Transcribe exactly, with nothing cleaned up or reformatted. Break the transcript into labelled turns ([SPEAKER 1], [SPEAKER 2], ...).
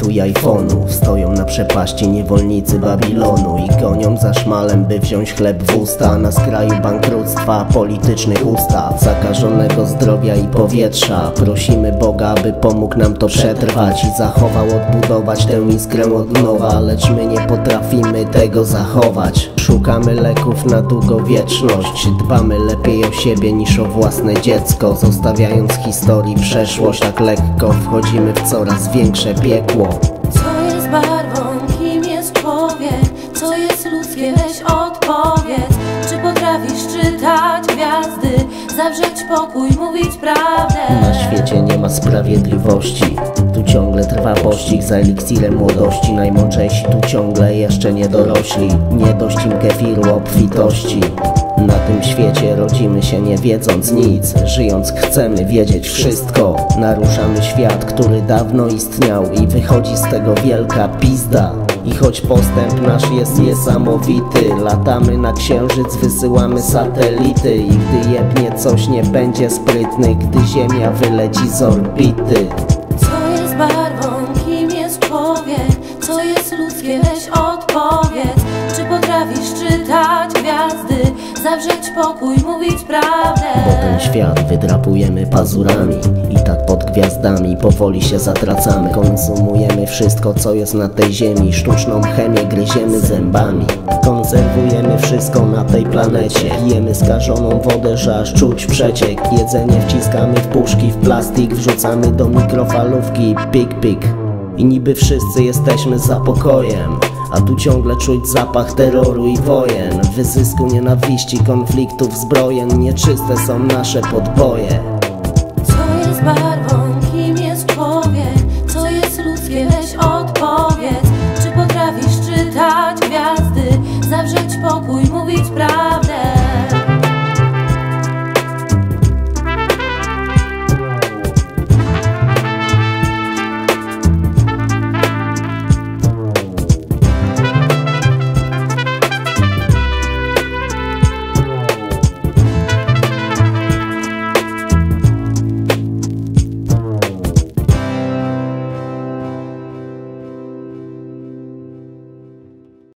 [SPEAKER 1] internetu i iPhone'ów. Stoją na przepaści niewolnicy Babilonu i gonią za szmalem, by wziąć chleb w usta. Na skraju bankructwa, politycznych ustaw, zakażonego zdrowia i powietrza. Prosimy Boga, by pomógł nam to przetrwać i zachował, odbudować tę iskrę od nowa. Lecz my nie potrafimy tego zachować. Szukamy leków na długowieczność, dbamy lepiej o siebie niż o własne dziecko. Zostawiając historii przeszłość, tak lekko wchodzimy w coraz większe piekło.
[SPEAKER 2] Co jest barwą, kim jest człowiek? Co jest ludzkie? Weź odpowiedz. Czy potrafisz czytać gwiazdy? Zawrzeć pokój, mówić prawdę?
[SPEAKER 1] Na świecie nie ma sprawiedliwości. Tu ciągle trwa pościg za eliksirem młodości. Najmądrzejsi tu ciągle jeszcze nie dorośli. Nie dość im kefiru obfitości. Na tym świecie rodzimy się nie wiedząc nic. Żyjąc chcemy wiedzieć wszystko. Naruszamy świat, który dawno istniał i wychodzi z tego wielka pizda. I choć postęp nasz jest niesamowity, latamy na księżyc, wysyłamy satelity. I gdy jebnie coś, nie będzie sprytny, gdy ziemia wyleci z orbity.
[SPEAKER 2] Co jest barwą, kim jest człowiek? Co jest ludzkie? Weź odpowiedz. Czy potrafisz czytać gwiazdy? Zawrzeć pokój, mówić prawdę?
[SPEAKER 1] Bo ten świat wydrapujemy pazurami i tak pod gwiazdami powoli się zatracamy. Konsumujemy wszystko, co jest na tej ziemi. Sztuczną chemię gryziemy zębami. Konserwujemy wszystko na tej planecie. Pijemy skażoną wodę, że aż czuć przeciek. Jedzenie wciskamy w puszki, w plastik, wrzucamy do mikrofalówki. Pik, pik. I niby wszyscy jesteśmy za pokojem, a tu ciągle czuć zapach terroru i wojen, wyzysku, nienawiści, konfliktów, zbrojen. Nieczyste są nasze podboje.